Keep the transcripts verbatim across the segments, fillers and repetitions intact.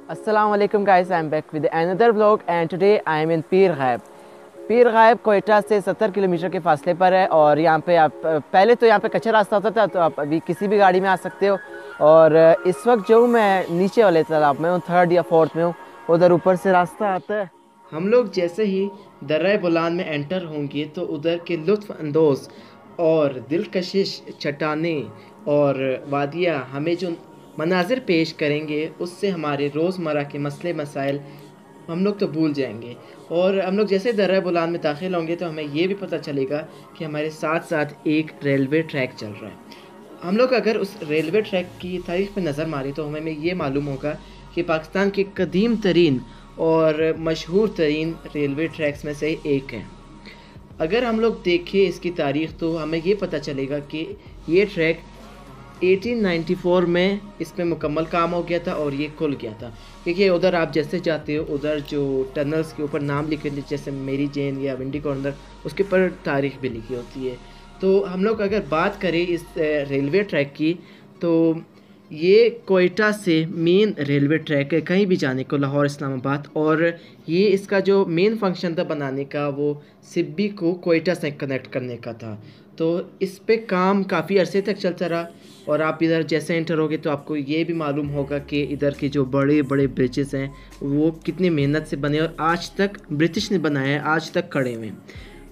Assalamu alaikum guys, I'm back with another vlog and today I am in पीर गायब। पीर गायब कोयटा से सत्तर kilometre के फासले पर है और यहाँ पे आप पहले तो यहाँ पे कच्चा रास्ता होता था, तो आप अभी किसी भी गाड़ी में आ सकते हो। और इस वक्त जो मैं नीचे वाले तालाब में हूँ, थर्ड या फोर्थ में हूँ, उधर ऊपर से रास्ता आता है। हम लोग जैसे ही दर्रा बुलान में एंटर होंगे तो उधर के लुत्फ़ अंदोज़ और दिलकशिश चट्टानें और वादियाँ हमें जो मनाजिर पेश करेंगे, उससे हमारे रोज़मर्रा के मसले मसाइल हम लोग तो भूल जाएंगे। और हम लोग जैसे दर्रा बुलान में दाखिल होंगे तो हमें ये भी पता चलेगा कि हमारे साथ साथ एक रेलवे ट्रैक चल रहा है। हम लोग अगर उस रेलवे ट्रैक की तारीख पर नज़र मारी तो हमें ये मालूम होगा कि पाकिस्तान के कदीम तरीन और मशहूर तरीन रेलवे ट्रैक्स में से एक है। अगर हम लोग देखें इसकी तारीख़ तो हमें ये पता चलेगा कि ये ट्रैक अठारह सौ चौरानवे में इस पर मुकम्मल काम हो गया था और ये खुल गया था। क्योंकि उधर आप जैसे जाते हो, उधर जो टनल्स के ऊपर नाम लिखे होते जैसे मेरी जेन या विंडी कॉर्नर, उसके ऊपर तारीख़ भी लिखी होती है। तो हम लोग अगर बात करें इस रेलवे ट्रैक की तो ये कोयटा से मेन रेलवे ट्रैक है कहीं भी जाने को, लाहौर इस्लामाबाद। और ये इसका जो मेन फंक्शन था बनाने का, वो सिब्बी को कोयटा से कनेक्ट करने का था। तो इस पे काम काफ़ी अरसे तक चलता रहा। और आप इधर जैसे एंटर होगे तो आपको ये भी मालूम होगा कि इधर के जो बड़े बड़े ब्रिजेस हैं वो कितनी मेहनत से बने और आज तक ब्रिटिश ने बनाया है, आज तक खड़े हुए हैं।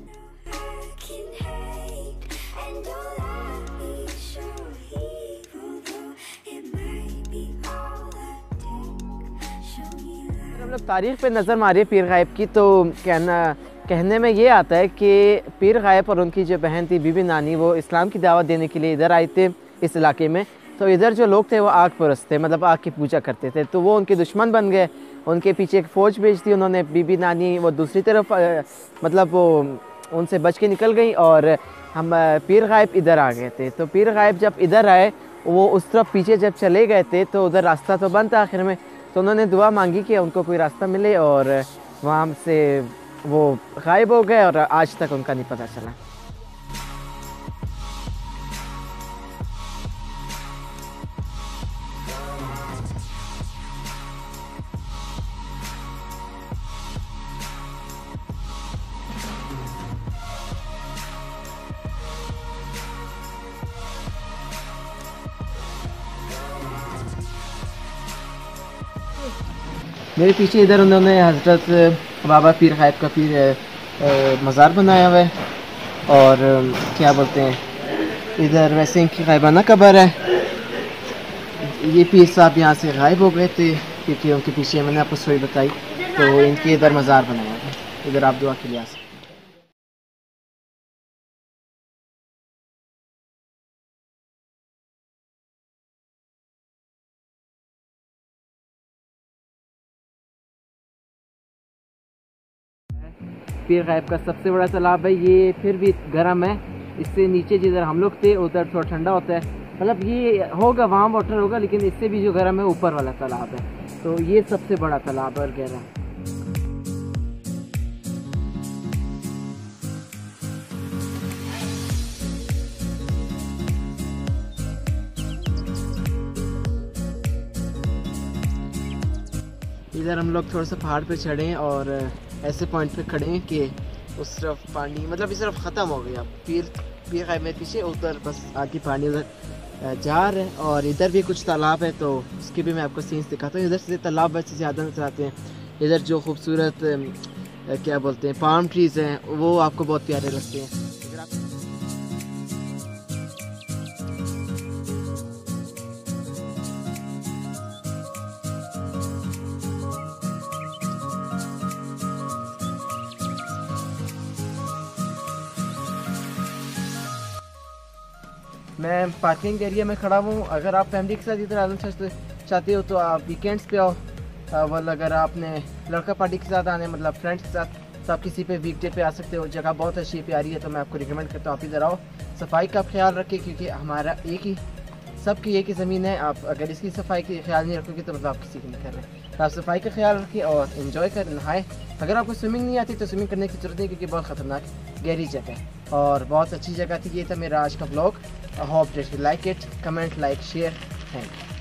हम लोग तारीख़ पे नज़र मारिए पीर गायब की तो कहना कहने में ये आता है कि पीर गायब और उनकी जो बहन थी बीबी नानी, वो इस्लाम की दावत देने के लिए इधर आए थे इस इलाके में। तो इधर जो लोग थे वो आग परस्त थे, मतलब आग की पूजा करते थे, तो वो उनके दुश्मन बन गए। उनके पीछे एक फ़ौज भेज दी उन्होंने, बीबी नानी वो दूसरी तरफ मतलब वो उनसे बच के निकल गई और हम पीर गायब इधर आ गए थे। तो पीर गायब जब इधर आए, वो उस तरफ पीछे जब चले गए थे तो उधर रास्ता तो बंद था आखिर में। तो उन्होंने दुआ मांगी कि उनको कोई रास्ता मिले और वहाँ से वो गायब हो गए और आज तक उनका नहीं पता चला। मेरे पीछे इधर उन्होंने हज़रत बाबा पीर गायब का पीर मज़ार बनाया हुआ है और क्या बोलते हैं, इधर वैसे इनकी गायबाना कब्र है। ये पीर साहब यहाँ से गायब हो गए थे क्योंकि उनके पीछे मैंने आपको स्टोरी बताई, तो इनके इधर मज़ार बनाया था। इधर आप दुआ के लिए आ सकते। पीर गायब का सबसे बड़ा तालाब है ये, फिर भी गर्म है। इससे नीचे जिधर हम लोग थे उधर थोड़ा ठंडा होता है, मतलब ये होगा वार्म वाटर होगा, लेकिन इससे भी जो गर्म है ऊपर वाला तालाब है। तो ये सबसे बड़ा तालाब है और गहरा। इधर हम लोग थोड़ा सा पहाड़ पे चढ़े हैं और ऐसे पॉइंट पे खड़े हैं कि उस तरफ पानी, मतलब इस तरफ ख़त्म हो गया। पीर पीर गायब में पीछे, उधर बस आगे पानी उधर जा रहा है। और इधर भी कुछ तालाब है तो उसके भी मैं आपको सीन्स दिखाता हूँ। इधर से तालाब वैसे ज़्यादा नजर आते हैं। इधर जो खूबसूरत क्या बोलते हैं पाम ट्रीज़ हैं वो आपको बहुत प्यारे लगते हैं। मैं पार्किंग एरिया में खड़ा हूँ। अगर आप फैमिली के साथ इधर आना चाहते हो तो आप वीकेंड्स पे आओ। वल अगर आपने लड़का पार्टी के साथ आने, मतलब फ्रेंड्स के साथ, तो आप किसी पे वीकडे पे आ सकते हो। जगह बहुत अच्छी प्यारी है, तो मैं आपको रिकमेंड करता हूँ आप इधर आओ। सफाई का ख्याल रखें क्योंकि हमारा एक ही सबकी एक ही ज़मीन है। आप अगर इसकी सफाई का ख्याल नहीं रखोगे तो मतलब आप किसी की नहीं कर रहे हैं। तो आप सफाई का ख्याल रखें और इन्जॉय कर नहाएं। अगर आपको स्विमिंग नहीं आती तो स्विमिंग करने की जरूरत नहीं क्योंकि बहुत ख़तरनाक गहरी जगह है और बहुत अच्छी जगह थी। ये था मेरा आज का blog. I hope that you like it. Comment, like, share. Thank you.